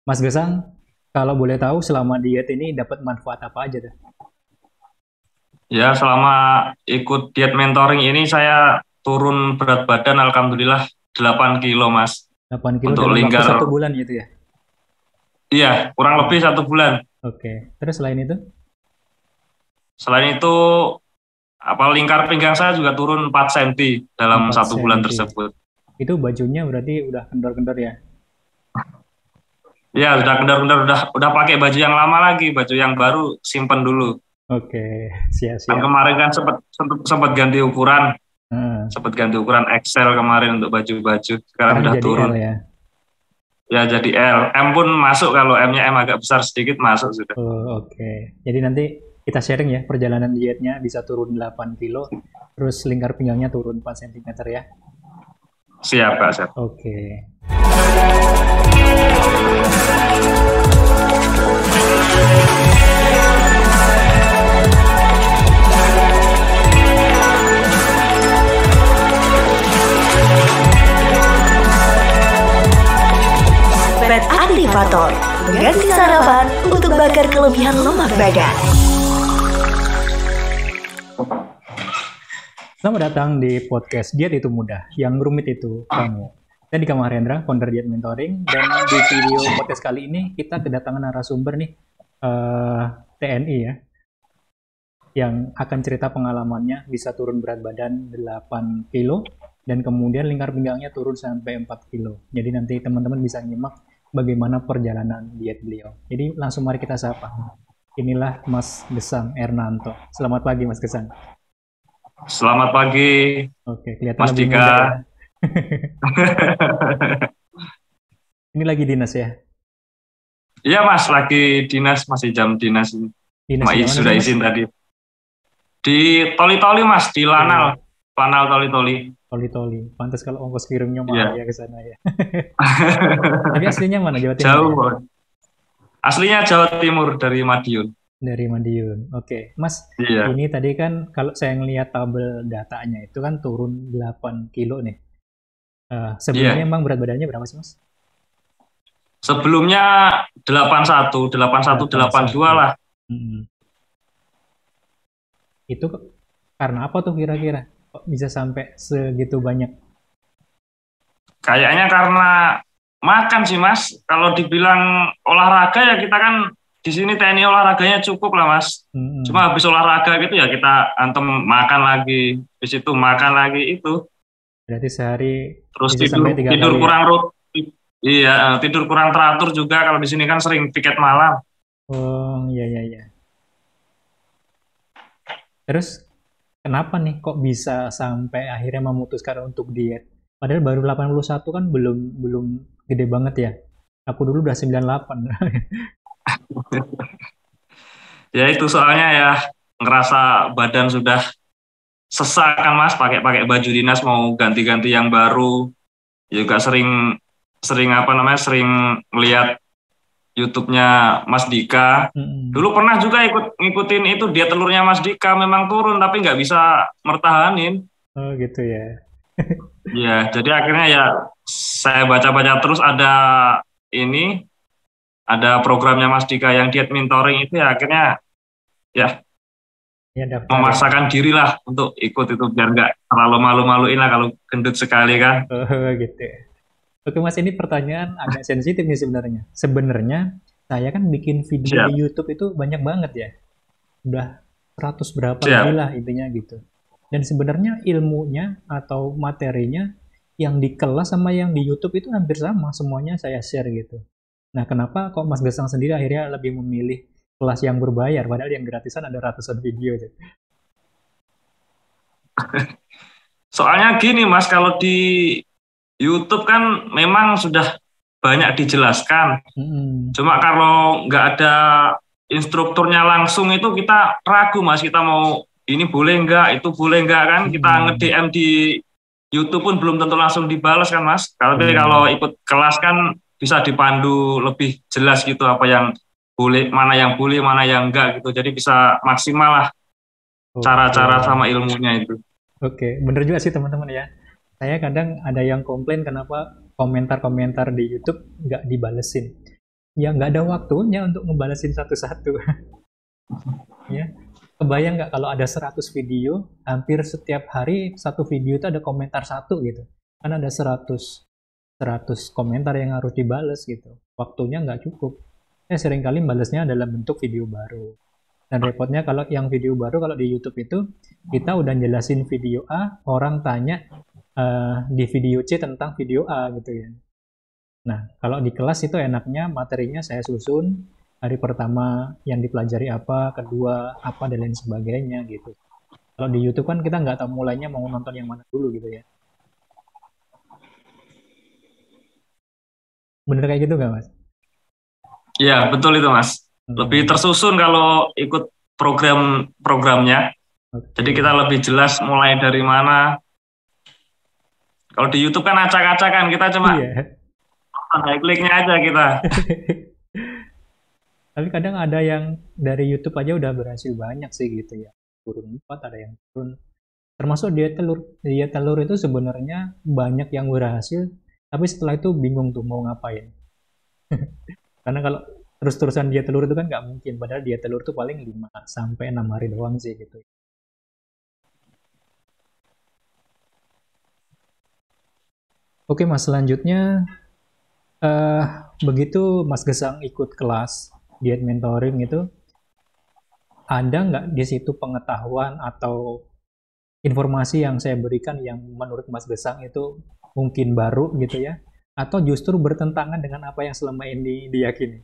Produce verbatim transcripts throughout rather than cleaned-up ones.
Mas Gesang, kalau boleh tahu selama diet ini dapat manfaat apa aja tuh? Ya, selama ikut diet mentoring ini saya turun berat badan alhamdulillah delapan kilo, Mas. delapan kilo Untuk dalam waktu satu lingkar, bulan gitu ya? iya, kurang lebih Hmm. satu bulan. Oke. Terus selain itu? Selain itu, apa lingkar pinggang saya juga turun empat senti dalam empat satu bulan senti. tersebut. Itu bajunya berarti udah kendor-kendor ya? Ya, sudah kendor-kendor, udah udah pakai baju yang lama lagi, baju yang baru simpen dulu. Oke, Kan siap-siap. kemarin kan sempat sempat sempat ganti ukuran, Heeh. sempat ganti ukuran X L kemarin untuk baju-baju. Sekarang Sekarang udah jadi turun. L ya? Ya jadi L. M pun masuk, kalau M-nya M agak besar sedikit masuk sudah. Oh, oke. Jadi nanti kita sharing ya perjalanan dietnya bisa turun delapan kilo, terus lingkar pinggangnya turun empat sentimeter ya? Siap, Pak. Siap. Oke. Fat Activator, mengganti sarapan untuk bakar kelebihan lemak badan. Selamat datang di podcast Diet Itu Mudah, yang rumit itu kamu. Saya Dika Mahendra, founder Diet Mentoring, dan di video podcast kali ini kita kedatangan narasumber nih, eh, T N I ya, yang akan cerita pengalamannya bisa turun berat badan delapan kilo, dan kemudian lingkar pinggangnya turun sampai empat kilo. Jadi nanti teman-teman bisa nyimak bagaimana perjalanan diet beliau. Jadi langsung mari kita sapa. Inilah Mas Gesang Ernanto. Selamat pagi Mas Gesang. Selamat pagi, Oke, kelihatan Mas lebih muda ya. Dika. Ini lagi dinas ya? Iya, Mas, lagi dinas, masih jam dinas ini. Dinas Ma, di mana sudah nih Mas? izin tadi. Di Toli-Toli, Mas, di Oh, Lanal. Lanal Toli-Toli. Toli-Toli. Pantas kalau ongkos kirimnya mahal Iya. ya ke sana ya. Tapi aslinya mana? Jawa Timur Jauh, ya? Mas. Aslinya Jawa Timur, dari Madiun. Dari Madiun. Oke, Mas. Iya. Ini tadi kan kalau saya ngelihat tabel datanya itu kan turun delapan kilo nih. Eh, sebelumnya Iya. emang berat badannya berapa sih Mas? Sebelumnya delapan satu, delapan satu, delapan dua delapan puluh satu. lah. Hmm. Itu karena apa tuh kira-kira? Kok bisa sampai segitu banyak? Kayaknya karena makan sih, Mas. Kalau dibilang olahraga ya kita kan di sini T N I olahraganya cukup lah, Mas. Hmm. Cuma habis olahraga gitu ya kita antem makan lagi, habis itu makan lagi itu, Berarti sehari terus bisa tidur sampai tiga tidur kali ya? kurang rut, iya eh, tidur kurang teratur juga, kalau di sini kan sering piket malam. Oh, iya, iya, iya. Terus kenapa nih kok bisa sampai akhirnya memutuskan untuk diet? Padahal baru delapan puluh satu kan belum belum gede banget ya. Aku dulu udah sembilan puluh delapan. Ya itu soalnya ya ngerasa badan sudah sesak kan, Mas, pakai pakai baju dinas mau ganti-ganti yang baru. Ya juga sering sering apa namanya sering melihat YouTube-nya Mas Dika. Mm-mm. Dulu pernah juga ikut ngikutin itu dia telurnya Mas Dika, memang turun tapi nggak bisa mertahanin. Oh gitu ya. Ya, jadi akhirnya ya saya baca-baca terus ada ini, ada programnya Mas Dika yang diet mentoring itu, ya akhirnya ya Ya daftar ya. memaksakan diri lah untuk ikut itu biar nggak terlalu malu-maluin lah kalau gendut sekali kan. Oh gitu ya. Oke Mas, ini pertanyaan agak sensitif nih sebenarnya. Sebenarnya saya kan bikin video di Siap, YouTube itu banyak banget ya. Udah seratus berapa lebih siap. lah intinya gitu. Dan sebenarnya ilmunya atau materinya yang di kelas sama yang di YouTube itu hampir sama, semuanya saya share gitu. Nah, kenapa kok Mas Gesang sendiri akhirnya lebih memilih kelas yang berbayar, padahal yang gratisan ada ratusan video gitu. Soalnya gini, Mas, kalau di YouTube kan memang sudah banyak dijelaskan. Mm-mm. Cuma kalau nggak ada instrukturnya langsung itu kita ragu, Mas. Kita mau ini boleh nggak, itu boleh nggak kan. Kita nge-D Mm-mm. M di YouTube pun belum tentu langsung dibalas kan, Mas. Tapi kalau Benar. ikut kelas kan bisa dipandu lebih jelas gitu, apa yang boleh, mana yang boleh, mana yang enggak gitu. Jadi bisa maksimal lah Oke. cara-cara sama ilmunya itu. Oke, bener juga sih teman-teman ya. Saya kadang ada yang komplain kenapa komentar-komentar di YouTube nggak dibalesin. ya nggak ada waktunya untuk ngebalesin satu-satu. Ya, kebayang nggak kalau ada seratus video, hampir setiap hari satu video itu ada komentar satu gitu. Kan ada seratus seratus komentar yang harus dibales gitu. Waktunya nggak cukup. Ya seringkali balesnya dalam bentuk video baru. Dan repotnya kalau yang video baru, kalau di YouTube itu, kita udah jelasin video A, orang tanya uh, di video C tentang video A gitu ya. Nah, kalau di kelas itu enaknya materinya saya susun, hari pertama yang dipelajari apa, kedua apa, dan lain sebagainya gitu. Kalau di YouTube kan kita nggak tahu mulainya mau nonton yang mana dulu gitu ya. Bener kayak gitu nggak, Mas? Iya, betul itu, Mas. Lebih tersusun kalau ikut program-programnya. Okay. Jadi kita lebih jelas mulai dari mana. Kalau di YouTube kan acak-acakan, kita cuma iya. tanda kliknya aja kita. Tapi kadang ada yang dari YouTube aja udah berhasil banyak sih gitu ya. Turun empat, ada yang turun. Termasuk diet telur. Diet telur itu sebenarnya banyak yang berhasil, tapi setelah itu bingung tuh mau ngapain. Karena kalau terus-terusan diet telur itu kan nggak mungkin, padahal diet telur itu paling lima sampai enam hari doang sih gitu. Oke Mas, selanjutnya uh, begitu Mas Gesang ikut kelas diet mentoring itu, ada nggak di situ pengetahuan atau informasi yang saya berikan yang menurut Mas Gesang itu mungkin baru gitu ya, atau justru bertentangan dengan apa yang selama ini diyakini?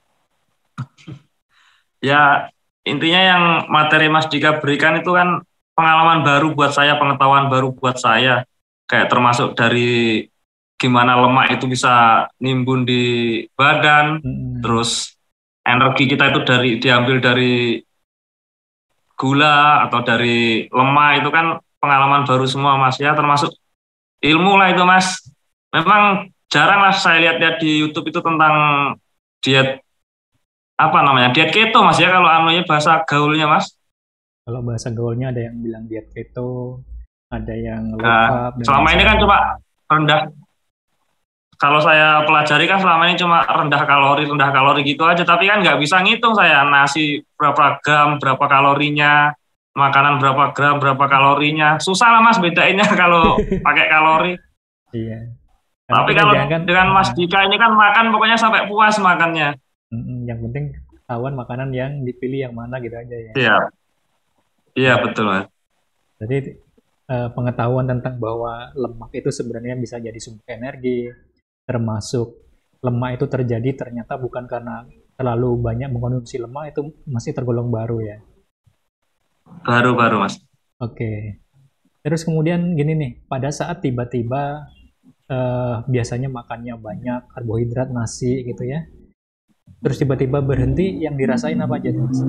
Ya, intinya yang materi Mas Dika berikan itu kan pengalaman baru buat saya, pengetahuan baru buat saya. Kayak termasuk dari gimana lemak itu bisa nimbun di badan, hmm. terus energi kita itu dari diambil dari gula atau dari lemak, itu kan pengalaman baru semua Mas ya, termasuk ilmu lah itu Mas. Memang jarang lah saya lihat-lihat di YouTube itu tentang diet apa namanya, diet keto Mas ya, kalau anunya bahasa gaulnya Mas. Kalau bahasa gaulnya ada yang bilang diet keto, ada yang low carb. Nah, selama ini kan cuma rendah, kalau saya pelajari kan selama ini cuma rendah kalori, rendah kalori gitu aja, tapi kan nggak bisa ngitung saya nasi berapa gram, berapa kalorinya, makanan berapa gram, berapa kalorinya. Susah lah Mas bedainnya kalau pakai kalori. Iya. Tapi kalau kan, dengan Mas Dika ini kan makan pokoknya sampai puas makannya. Yang penting tahuan makanan yang dipilih yang mana gitu aja ya. Iya, iya betul Mas. Jadi eh, pengetahuan tentang bahwa lemak itu sebenarnya bisa jadi sumber energi, termasuk lemak itu terjadi ternyata bukan karena terlalu banyak mengkonsumsi lemak, itu masih tergolong baru ya. Baru-baru Mas. Oke. Terus kemudian gini nih, pada saat tiba-tiba eh, biasanya makannya banyak karbohidrat, nasi gitu ya. Terus tiba-tiba berhenti, yang dirasain apa aja Mas?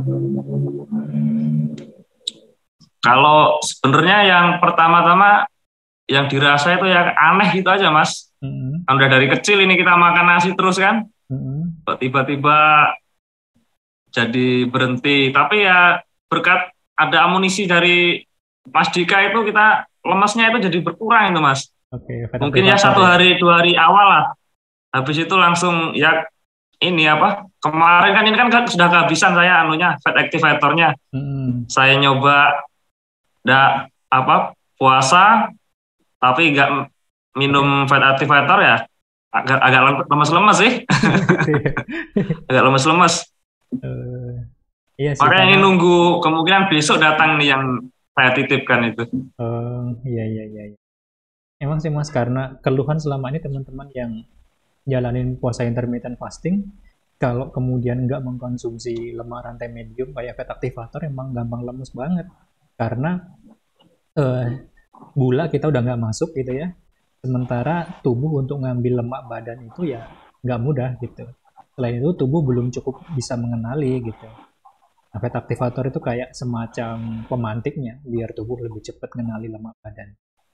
Kalau sebenarnya yang pertama-tama yang dirasa itu ya aneh gitu aja Mas. Mm-hmm. Kan udah dari kecil ini kita makan nasi terus kan. Mm-hmm. Tiba-tiba jadi berhenti. Tapi ya berkat ada amunisi dari Mas Dika itu kita lemesnya itu jadi berkurang itu Mas. Okay, mungkin ya satu hari dua hari awal lah. Habis itu langsung ya ini apa, kemarin kan ini kan sudah kehabisan saya anunya, fat activatornya. Hmm. Saya nyoba nggak apa puasa tapi nggak minum fat activator ya, agak agak lemes-lemes sih. Agak lemes-lemes. Uh, iya sih, makanya ini nunggu kemungkinan besok datang nih yang saya titipkan itu. Uh, iya iya iya. Emang sih Mas, karena keluhan selama ini teman-teman yang jalanin puasa intermittent fasting, kalau kemudian nggak mengkonsumsi lemak rantai medium kayak fat activator, emang gampang lemes banget. Karena eh, gula kita udah nggak masuk gitu ya. Sementara tubuh untuk ngambil lemak badan itu ya nggak mudah gitu. Selain itu tubuh belum cukup bisa mengenali gitu. Nah, fat activator itu kayak semacam pemantiknya biar tubuh lebih cepat mengenali lemak badan.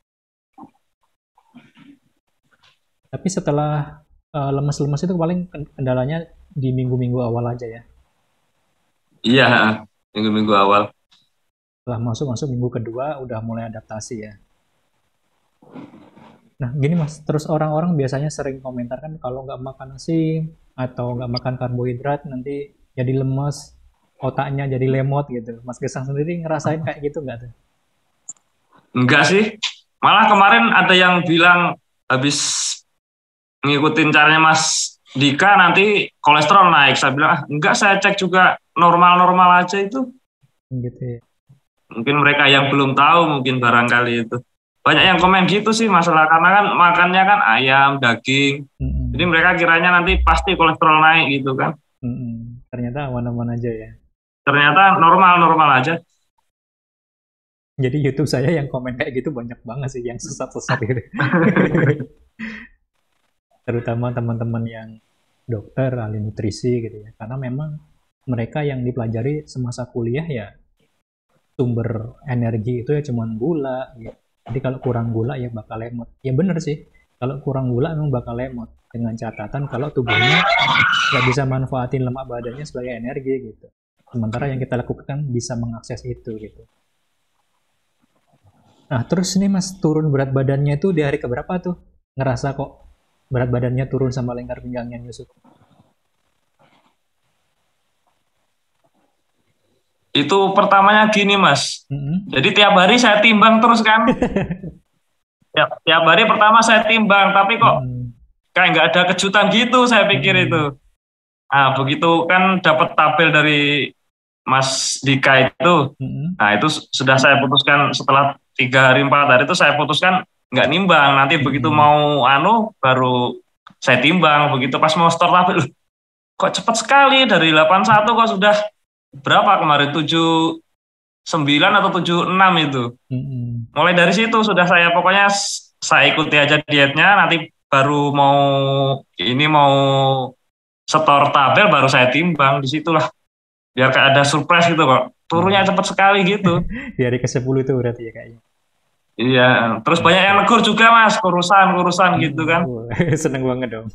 Tapi setelah Uh, lemes-lemes itu paling kendalanya di minggu-minggu awal aja ya? Iya, minggu-minggu awal. Setelah masuk-masuk minggu kedua udah mulai adaptasi ya? Nah gini Mas, terus orang-orang biasanya sering komentar kan kalau nggak makan nasi atau nggak makan karbohidrat nanti jadi lemes, otaknya jadi lemot gitu. Mas Gesang sendiri ngerasain kayak gitu nggak tuh? Enggak sih. Malah kemarin ada yang bilang habis ngikutin caranya Mas Dika nanti kolesterol naik. Saya bilang, ah, enggak, saya cek juga normal-normal aja itu. Gitu ya. Mungkin mereka yang belum tahu mungkin barangkali itu. Banyak yang komen gitu sih masalah, karena kan makannya kan ayam, daging. Mm-mm. Jadi mereka kiranya nanti pasti kolesterol naik gitu kan. Mm-mm. Ternyata aman-aman aja ya. Ternyata normal-normal aja. Jadi YouTube saya yang komen kayak gitu banyak banget sih, yang sesat-sesat gitu. Terutama teman-teman yang dokter, ahli nutrisi gitu ya. Karena memang mereka yang dipelajari semasa kuliah ya sumber energi itu ya cuman gula gitu. Jadi kalau kurang gula ya bakal lemot. Ya bener sih, kalau kurang gula memang bakal lemot. Dengan catatan kalau tubuhnya nggak bisa manfaatin lemak badannya sebagai energi gitu. Sementara yang kita lakukan bisa mengakses itu gitu. Nah terus nih Mas, turun berat badannya itu di hari keberapa tuh? Ngerasa kok berat badannya turun sama lingkar pinggangnya nyusut? Itu pertamanya gini Mas. Mm-hmm. Jadi tiap hari saya timbang terus kan. tiap, tiap hari pertama saya timbang, tapi kok Mm-hmm. kayak nggak ada kejutan gitu saya pikir Mm-hmm. itu. Nah begitu kan dapat tabel dari Mas Dika itu, Mm-hmm. nah itu sudah saya putuskan setelah tiga hari empat hari itu saya putuskan nggak nimbang. Nanti Mm-hmm. begitu mau anu baru saya timbang. Begitu pas mau store tabel, kok cepat sekali dari delapan puluh satu kok sudah berapa kemarin tujuh puluh sembilan atau tujuh puluh enam itu. Mm-hmm. Mulai dari situ sudah saya pokoknya saya ikuti aja dietnya, nanti baru mau ini mau setor tabel baru saya timbang, disitulah biar kayak ada surprise gitu kok, turunnya cepet sekali gitu. Di hari ke sepuluh itu berarti ya kayaknya. Iya, terus banyak yang negur juga Mas, kurusan kurusan gitu kan. Wah, seneng banget dong.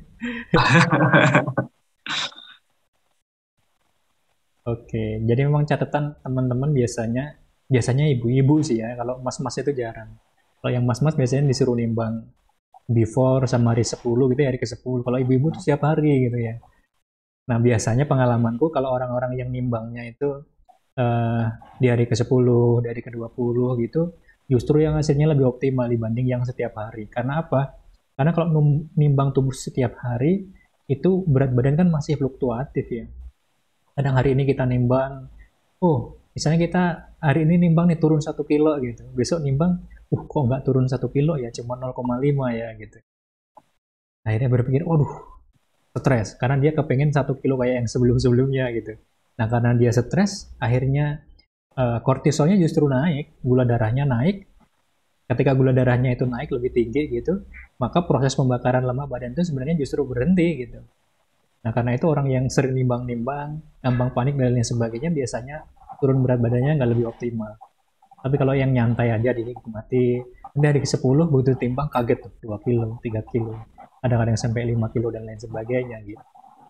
Oke, jadi memang catatan teman-teman biasanya biasanya ibu-ibu sih ya. Kalau mas-mas itu jarang. Kalau yang mas-mas biasanya disuruh nimbang before sama hari sepuluh gitu ya, hari ke sepuluh. Kalau ibu-ibu tuh setiap hari gitu ya. Nah, biasanya pengalamanku kalau orang-orang yang nimbangnya itu eh, di hari ke sepuluh, di hari ke dua puluh gitu, justru yang hasilnya lebih optimal dibanding yang setiap hari. Karena apa? Karena kalau num- nimbang tubuh setiap hari, itu berat badan kan masih fluktuatif ya. Kadang hari ini kita nimbang, oh, misalnya kita hari ini nimbang nih turun satu kilo gitu. Besok nimbang, uh kok nggak turun satu kilo ya, cuma nol koma lima ya gitu. Akhirnya berpikir, waduh, stres karena dia kepengen satu kilo kayak yang sebelum-sebelumnya gitu. Nah karena dia stres, akhirnya uh, kortisolnya justru naik, gula darahnya naik. Ketika gula darahnya itu naik lebih tinggi gitu, maka proses pembakaran lemak badan itu sebenarnya justru berhenti gitu. Nah karena itu orang yang sering nimbang-nimbang, gampang panik dan lain sebagainya, biasanya turun berat badannya nggak lebih optimal. Tapi kalau yang nyantai aja dinikmati, dari ke sepuluh begitu timbang kaget tuh, dua kilo, tiga kilo. Kadang-kadang sampai lima kilo dan lain sebagainya gitu.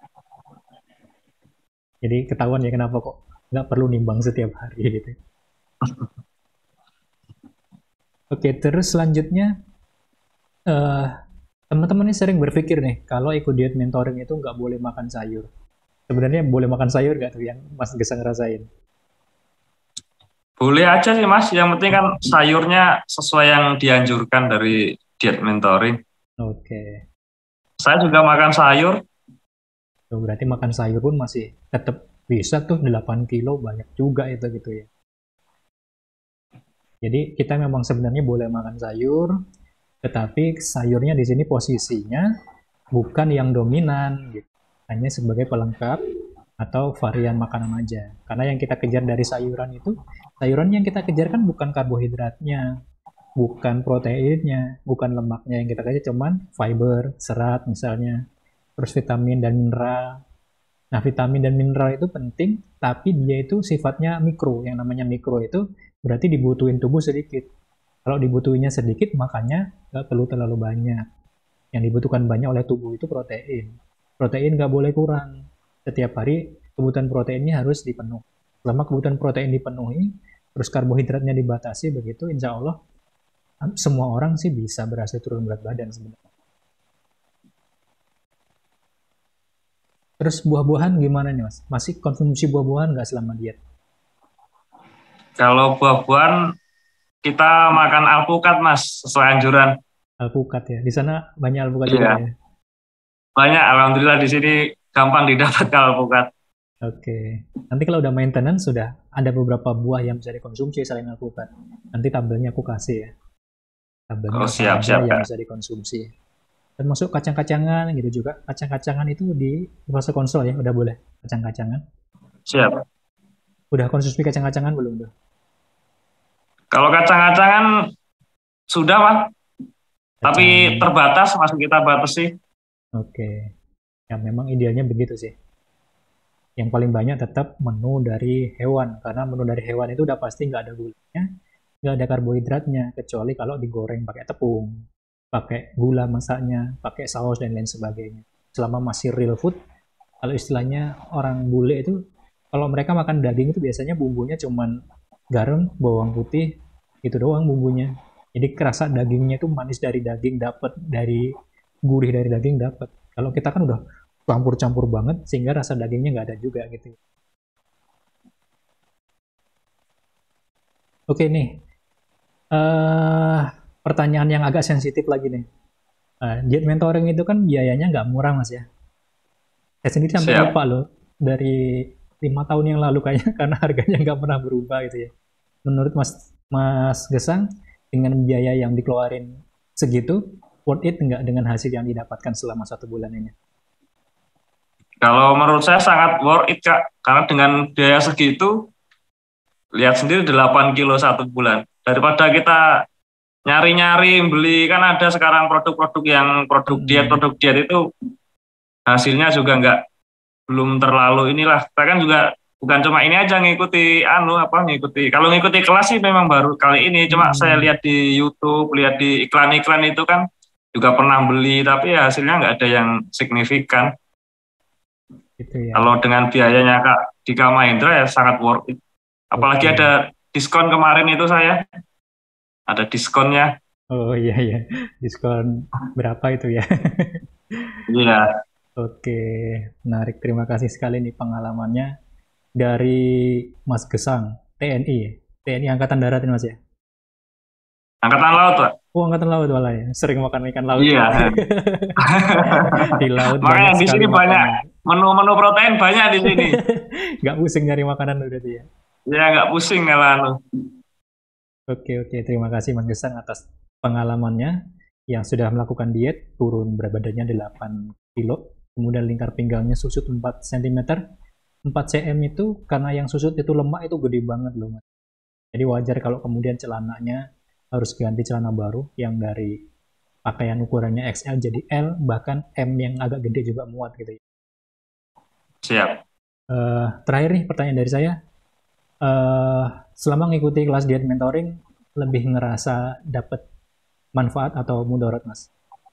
Jadi ketahuan ya kenapa kok nggak perlu nimbang setiap hari gitu. Oke, terus selanjutnya uh, teman-teman ini sering berpikir nih kalau ikut diet mentoring itu nggak boleh makan sayur. Sebenarnya boleh makan sayur nggak tuh yang Mas Gesang ngerasain? Boleh aja sih Mas, yang penting kan sayurnya sesuai yang dianjurkan dari diet mentoring. Oke. Saya juga makan sayur. Tuh, berarti makan sayur pun masih tetap bisa tuh delapan kilo, banyak juga itu gitu ya. Jadi kita memang sebenarnya boleh makan sayur, tetapi sayurnya di sini posisinya bukan yang dominan, gitu. Hanya sebagai pelengkap atau varian makanan aja. Karena yang kita kejar dari sayuran itu, sayuran yang kita kejar kan bukan karbohidratnya, bukan proteinnya, bukan lemaknya yang kita kejar, cuman fiber, serat misalnya, terus vitamin dan mineral. Nah, vitamin dan mineral itu penting, tapi dia itu sifatnya mikro. Yang namanya mikro itu berarti dibutuhin tubuh sedikit. Kalau dibutuhinnya sedikit, makanya nggak perlu terlalu banyak. Yang dibutuhkan banyak oleh tubuh itu protein. Protein nggak boleh kurang. Setiap hari kebutuhan proteinnya harus dipenuhi. Selama kebutuhan protein dipenuhi, terus karbohidratnya dibatasi, begitu insya Allah semua orang sih bisa berhasil turun berat badan sebenarnya. Terus buah-buahan gimana nih Mas? Masih konsumsi buah-buahan nggak selama diet? Kalau buah-buahan kita makan alpukat Mas sesuai anjuran. Alpukat ya. Di sana banyak alpukat juga Iya, ya. banyak alhamdulillah di sini gampang didapat kalau alpukat. Oke. Nanti kalau udah maintenance sudah ada beberapa buah yang bisa dikonsumsi selain alpukat. Nanti tabelnya aku kasih ya. Tabelnya Oh apa siap aja siap yang Kak. bisa dikonsumsi. Termasuk kacang-kacangan gitu juga. Kacang-kacangan itu di fase konsol ya, udah boleh kacang-kacangan. Siap. Udah konsumsi kacang-kacangan belum tuh? Kalau kacang-kacangan sudah Mas, tapi Kacang. terbatas masih kita batasi. Oke. Ya memang idealnya begitu sih. Yang paling banyak tetap menu dari hewan, karena menu dari hewan itu udah pasti nggak ada gulanya, nggak ada karbohidratnya, kecuali kalau digoreng pakai tepung, pakai gula masaknya, pakai saus dan lain sebagainya. Selama masih real food, kalau istilahnya orang bule itu, kalau mereka makan daging itu biasanya bumbunya cuman garam, bawang putih, itu doang bumbunya. Jadi kerasa dagingnya itu manis dari daging dapat, dari gurih dari daging dapat. Kalau kita kan udah campur-campur banget sehingga rasa dagingnya nggak ada juga gitu. Oke nih, eh pertanyaan yang agak sensitif lagi nih. Eh, diet mentoring itu kan biayanya nggak murah mas ya. Saya sendiri sampai Siap. lupa loh dari lima tahun yang lalu kayaknya karena harganya nggak pernah berubah gitu ya. Menurut Mas Mas Gesang dengan biaya yang dikeluarin segitu worth it nggak dengan hasil yang didapatkan selama satu bulan ini? Kalau menurut saya sangat worth it Kak, karena dengan biaya segitu, lihat sendiri delapan kilo satu bulan. Daripada kita nyari-nyari beli, kan ada sekarang produk-produk yang produk diet, Hmm, produk diet itu hasilnya juga nggak belum terlalu inilah. Saya kan juga bukan cuma ini aja ngikuti anu apa ngikuti. Kalau ngikuti kelas sih memang baru kali ini. Cuma saya hmm, lihat di YouTube, lihat di iklan-iklan itu kan juga pernah beli, tapi ya hasilnya nggak ada yang signifikan. gitu ya. Kalau dengan biayanya Kak di Kama Indra ya sangat worth it. Apalagi Oke. ada diskon kemarin itu saya ada diskonnya. Oh iya iya. Diskon berapa itu ya? Iya, Oke, menarik. Terima kasih sekali nih pengalamannya dari Mas Gesang, T N I, ya? T N I Angkatan Darat ini Mas ya? angkatan laut Pak. Oh, Angkatan Laut malah ya. Sering makan ikan laut Iya. ya. Di laut banyak Makanya di sekali sini banyak makanan. menu-menu protein banyak di sini. Nggak pusing nyari makanan berarti ya. Ya nggak pusing kalau anu. Oke, oke. Terima kasih Mas Gesang atas pengalamannya yang sudah melakukan diet, turun berat badannya delapan kilo, kemudian lingkar pinggangnya susut empat sentimeter. empat sentimeter itu karena yang susut itu lemak itu gede banget loh Mas. Jadi wajar kalau kemudian celananya harus ganti celana baru yang dari pakaian ukurannya X L jadi L, bahkan M yang agak gede juga muat gitu ya. Siap. Eh, terakhir nih pertanyaan dari saya, eh, selama mengikuti kelas diet mentoring, lebih ngerasa dapat manfaat atau mudarat mas?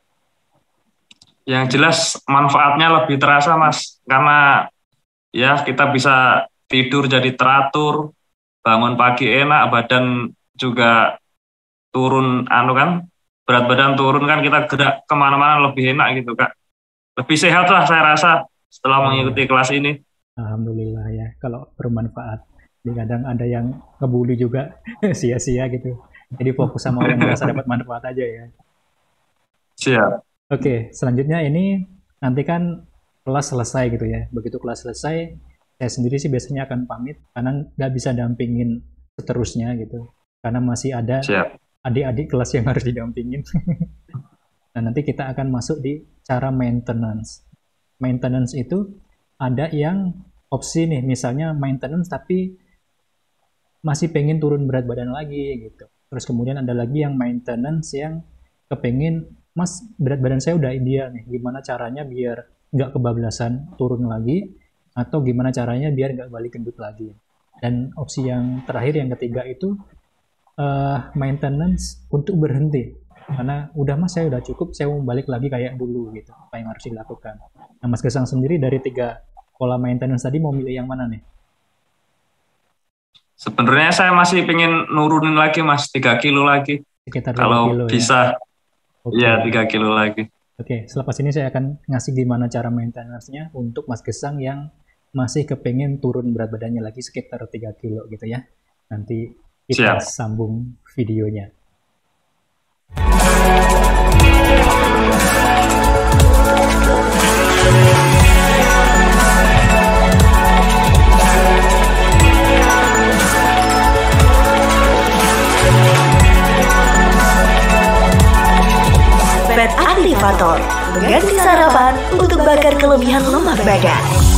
Yang jelas manfaatnya lebih terasa Mas, karena ya kita bisa tidur jadi teratur, bangun pagi enak, badan juga turun anu kan, berat badan turun kan kita gerak kemana-mana lebih enak gitu Kak. Lebih sehat lah saya rasa setelah Oh, mengikuti kelas ini. alhamdulillah ya, kalau bermanfaat. Jadi kadang ada yang ngebully juga sia-sia gitu. Jadi fokus sama yang merasa dapat manfaat aja ya. Siap. Oke, selanjutnya ini nanti kan kelas selesai gitu ya. Begitu kelas selesai, saya sendiri sih biasanya akan pamit karena nggak bisa dampingin seterusnya gitu. Karena masih ada Siap. adik-adik kelas yang harus didampingin. Nah, nanti kita akan masuk di cara maintenance. Maintenance itu ada yang opsi nih, misalnya maintenance tapi masih pengen turun berat badan lagi gitu. Terus kemudian ada lagi yang maintenance yang kepengen, mas berat badan saya udah ideal nih, gimana caranya biar nggak kebablasan turun lagi, atau gimana caranya biar nggak balik gendut lagi. Dan opsi yang terakhir, yang ketiga itu uh, maintenance untuk berhenti. Karena udah mas saya udah cukup, saya mau balik lagi kayak dulu gitu. Apa yang harus dilakukan. Nah Mas Gesang sendiri dari tiga pola maintenance tadi mau milih yang mana nih? Sebenarnya saya masih pengen nurunin lagi Mas, tiga kilo lagi. Sekitar tiga Kalau kilo ya. bisa, Oke. ya tiga kilo lagi. Oke, selepas ini saya akan ngasih gimana cara maintenance-nya untuk Mas Gesang yang masih kepengen turun berat badannya lagi sekitar tiga kilo gitu ya. Nanti kita Siap. sambung videonya. Fat Activator, mengganti sarapan untuk bakar kelebihan lemak badan.